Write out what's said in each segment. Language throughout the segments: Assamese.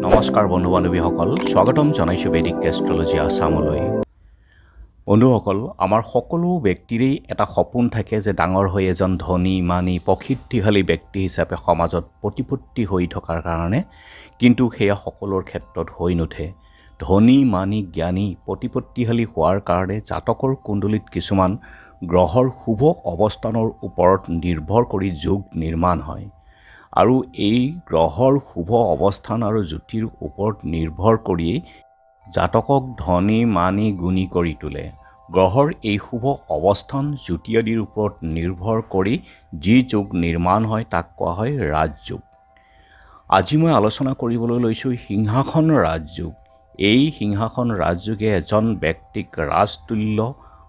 নমস্কাৰ বন্ধু বান্ধৱীসকল, স্বাগতম জনাইছোঁ বেদিক এষ্ট্ৰলজি আছামলৈ। বন্ধুসকল, আমাৰ সকলো ব্যক্তিৰেই এটা সপোন থাকে যে ডাঙৰ হৈ এজন ধনী মানি প্ৰসিদ্ধিশালী ব্যক্তি হিচাপে সমাজত প্ৰতিপত্তি হৈ থকাৰ কাৰণে, কিন্তু সেয়া সকলোৰ ক্ষেত্ৰত হৈ নুঠে। ধনী মানি জ্ঞানী প্ৰতিপত্তিশালী হোৱাৰ কাৰণে জাতকৰ কুণ্ডলীত কিছুমান গ্ৰহৰ শুভ অৱস্থানৰ ওপৰত নিৰ্ভৰ কৰি যোগ নিৰ্মাণ হয়, আৰু এই গ্ৰহৰ শুভ অৱস্থান আৰু জ্যোতিৰ ওপৰত নিৰ্ভৰ কৰিয়েই জাতকক ধনী মানি গুণী কৰি তোলে। গ্ৰহৰ এই শুভ অৱস্থান জ্যোতি আদিৰ ওপৰত নিৰ্ভৰ কৰি যি যোগ নিৰ্মাণ হয় তাক কোৱা হয় ৰাজযোগ। আজি মই আলোচনা কৰিবলৈ লৈছোঁ সিংহাসন ৰাজযোগ। এই সিংহাসন ৰাজযোগে এজন ব্যক্তিক ৰাজতুল্য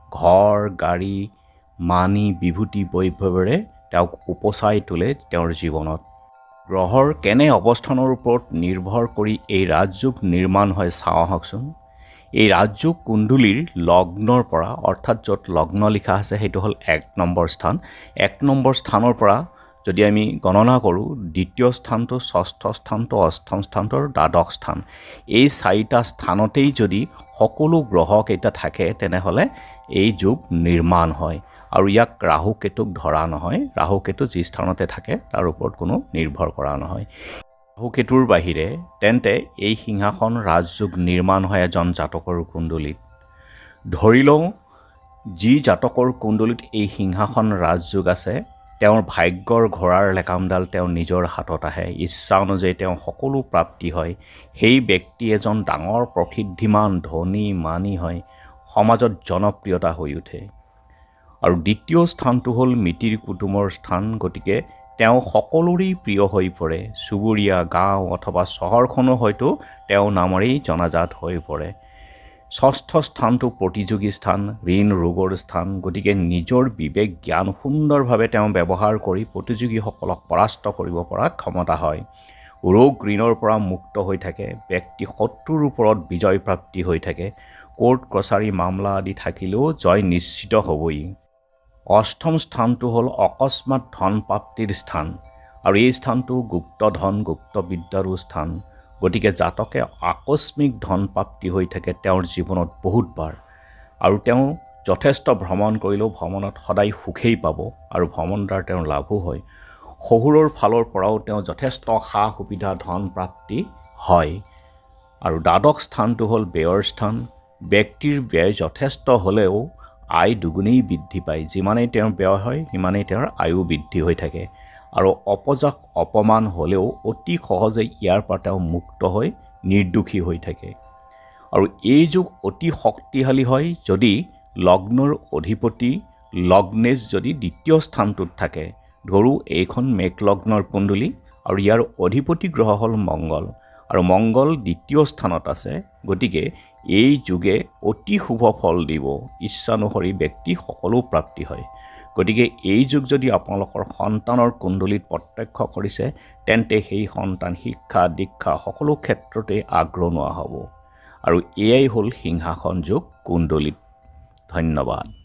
ঘৰ গাড়ী মানি বিভূতি বৈভৱেৰে তেওঁক উপচাই তোলে তেওঁৰ জীৱনত। গ্ৰহৰ কেনে অৱস্থানৰ ওপৰত নিৰ্ভৰ কৰি এই ৰাজযোগ নিৰ্মাণ হয় চাওঁ আহকচোন। এই ৰাজযোগ কুণ্ডলীৰ লগ্নৰ পৰা, অৰ্থাৎ য'ত লগ্ন লিখা আছে সেইটো হ'ল 1 নম্বৰ স্থান। 1 নম্বৰ স্থানৰ পৰা যদি আমি গণনা কৰোঁ, দ্বিতীয় স্থানটো, ষষ্ঠ স্থানটো, অষ্টম স্থানটো আৰু দ্বাদশ স্থান, এই 4টা স্থানতেই যদি সকলো গ্ৰহকেইটা থাকে তেনেহ'লে এই যোগ নিৰ্মাণ হয়। আৰু ইয়াক ৰাহু কেতুক ধৰা নহয়। ৰাহু কেতু যি স্থানতে থাকে তাৰ ওপৰত কোনো নিৰ্ভৰ কৰা নহয়। ৰাহু কেতুৰ বাহিৰে তেন্তে এই সিংহাসন ৰাজযোগ নিৰ্মাণ হয় এজন জাতকৰ কুণ্ডলীত। ধৰি লওঁ যি জাতকৰ কুণ্ডলীত এই সিংহাসন ৰাজযোগ আছে, তেওঁৰ ভাগ্যৰ ঘোঁৰাৰ লেকামডাল তেওঁৰ নিজৰ হাতত আহে, ইচ্ছা অনুযায়ী তেওঁ সকলো প্ৰাপ্তি হয়। সেই ব্যক্তি এজন ডাঙৰ প্ৰসিদ্ধিমান ধনী মানি হয়, সমাজত জনপ্ৰিয়তা হৈ উঠে। আৰু দ্বিতীয় স্থানটো হ'ল মিতিৰ কুটুমৰ স্থান, গতিকে তেওঁ সকলোৰেই প্ৰিয় হৈ পৰে। চুবুৰীয়া গাঁও অথবা চহৰখনো হয়তো তেওঁ নামৰেই জনাজাত হৈ পৰে। ষষ্ঠ স্থানটো প্ৰতিযোগী স্থান, ঋণ ৰোগৰ স্থান, গতিকে নিজৰ বিবেক জ্ঞান সুন্দৰভাৱে তেওঁ ব্যৱহাৰ কৰি প্ৰতিযোগীসকলক পৰাস্ত কৰিব পৰা ক্ষমতা হয়। ৰোগ ঋণৰ পৰা মুক্ত হৈ থাকে, ব্যক্তি শত্ৰুৰ ওপৰত বিজয় প্ৰাপ্তি হৈ থাকে, কোৰ্ট কছাৰী মামলা আদি থাকিলেও জয় নিশ্চিত হ'বই। অষ্টম স্থানটো হ'ল অকস্মাত ধন প্ৰাপ্তিৰ স্থান, আৰু এই স্থানটো গুপ্ত ধন গুপ্ত বিদ্যাৰো স্থান, গতিকে জাতকে আকস্মিক ধন প্ৰাপ্তি হৈ থাকে তেওঁৰ জীৱনত বহুতবাৰ, আৰু তেওঁ যথেষ্ট ভ্ৰমণ কৰিলেও ভ্ৰমণত সদায় সুখেই পাব, আৰু ভ্ৰমণ দ্বাৰা তেওঁৰ লাভো হয়। শহুৰৰ ফালৰ পৰাও তেওঁ যথেষ্ট সা সুবিধা ধন প্ৰাপ্তি হয়। আৰু দ্বাদশ স্থানটো হ'ল ব্যয়ৰ স্থান। ব্যক্তিৰ ব্যয় যথেষ্ট হ'লেও আয় দুগুণেই বৃদ্ধি পায়। যিমানেই তেওঁৰ ব্যয় হয় সিমানেই তেওঁৰ আয়ু বৃদ্ধি হৈ থাকে, আৰু অপযাস অপমান হ'লেও অতি সহজে ইয়াৰ পৰা তেওঁ মুক্ত হৈ নিৰ্দোষী হৈ থাকে। আৰু এই যুগ অতি শক্তিশালী হয় যদি লগ্নৰ অধিপতি লগ্নেশ যদি দ্বিতীয় স্থানটোত থাকে। ধৰোঁ এইখন মেঘ লগ্নৰ কুণ্ডলী, আৰু ইয়াৰ অধিপতি গ্ৰহ হ'ল মংগল, আৰু মংগল দ্বিতীয় স্থানত আছে, গতিকে এই যুগে অতি শুভ ফল দিব। ইচ্ছানুসৰি ব্যক্তি সকলো প্ৰাপ্তি হয়। গতিকে এই যুগ যদি আপোনালোকৰ সন্তানৰ কুণ্ডলীত প্ৰত্যক্ষ কৰিছে, তেন্তে সেই সন্তান শিক্ষা দীক্ষা সকলো ক্ষেত্ৰতে আগৰণুৱা হ'ব। আৰু এয়াই হ'ল সিংহাসন যোগ কুণ্ডলীত। ধন্যবাদ।